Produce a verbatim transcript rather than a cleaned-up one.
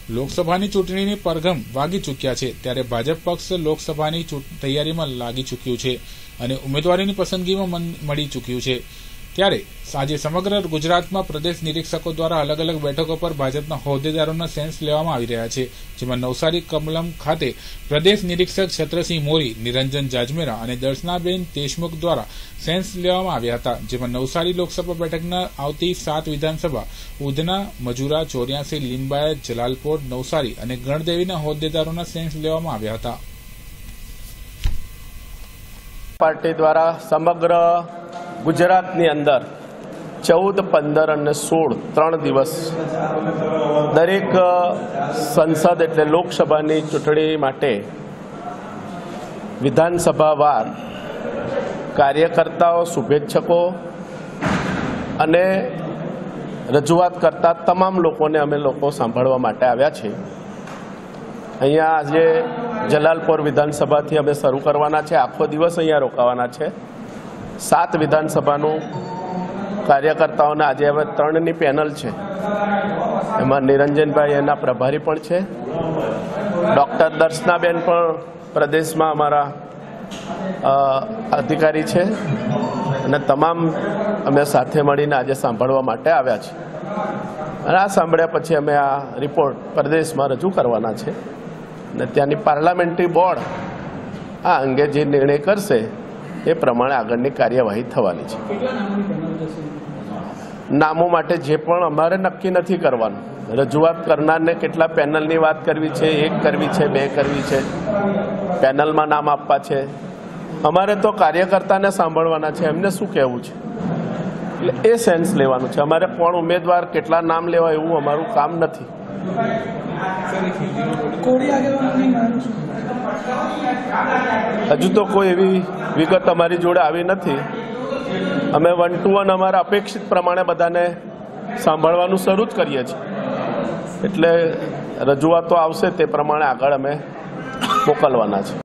લોકસભાની ચૂંટણીની પરગમ વાગી ચૂક્યા છે ત્યારે ભાજપ પક્ષ લોકસભાની તૈયારીમાં લાગી ચૂક્યું છે અને ઉમેદવારોની પસંદગીમાં મળી ચૂક્યું છે। ત્યારે આજે સમગ્ર ગુજરાતમાં પ્રદેશ નિરીક્ષકો દ્વારા અલગ અલગ બેઠકો પર ભાજપના હોદ્દેદારોના સેન્સ લેવામાં આવી રહ્યા છે, જેમાં નવસારી કમલમ ખાતે પ્રદેશ નિરીક્ષક છત્રસિંહ મોરી, નિરંજન જાજમેરા અને દર્શનાબેન દેશમુખ દ્વારા સેન્સ લેવામાં આવ્યા હતા। જેમાં નવસારી લોકસભા બેઠકના આવતી સાત વિધાનસભા ઉધના, મજુરા, ચોર્યાસી, લીંબાયત, જલાલપોર, નવસારી અને ગણદેવીના હોદ્દેદારોના સેન્સ લેવામાં આવ્યા હતા। પાર્ટી દ્વારા સમગ્ર ગુજરાતની અંદર ચૌદ, પંદર અને સોળ ત્રણ દિવસ દરેક સંસદ એટલે લોકસભાની ચૂંટણી માટે વિધાનસભાવાર કાર્યકર્તાઓ, શુભેચ્છકો અને રજૂઆત કરતા તમામ લોકોને અમે લોકો સાંભળવા માટે આવ્યા છે। અહીંયા આજે જલાલપોર વિધાનસભાથી અમે શરૂ કરવાના છે, આખો દિવસ અહીંયા રોકાવાના છે। સાત વિધાનસભાનું કાર્યકર્તાઓને આજે હવે ત્રણની પેનલ છે, એમાં નિરંજનભાઈ એના પ્રભારી પણ છે, ડૉક્ટર દર્શનાબેન પણ પ્રદેશમાં અમારા અધિકારી છે અને તમામ અમે સાથે મળીને આજે સાંભળવા માટે આવ્યા છે અને આ સાંભળ્યા પછી અમે આ રિપોર્ટ પ્રદેશમાં રજૂ કરવાના છે અને ત્યાંની પાર્લામેન્ટરી બોર્ડ આ અંગે જે નિર્ણય કરશે એ પ્રમાણે આગળની કાર્યવાહી થવાની છે। નામો માટે જે પણ અમારે નક્કી નથી કરવાનું, રજૂઆત કરનારને કેટલા પેનલની વાત કરવી છે, એક કરવી છે, બે કરવી છે, પેનલમાં નામ આપવા છે, અમારે તો કાર્યકર્તાને સાંભળવાના છે, એમને શું કહેવું છે એટલે એ સેન્સ લેવાનું છે। અમારે કોણ ઉમેદવાર, કેટલા નામ લેવા એવું અમારું કામ નથી। હજુ તો કોઈ એવી વિગત અમારી જોડે આવી નથી। અમે વન ટુ વન અમારા અપેક્ષિત પ્રમાણે બધાને સાંભળવાનું શરૂ જ કરીએ છીએ, એટલે રજૂઆતો આવશે તે પ્રમાણે આગળ અમે મોકલવાના છે।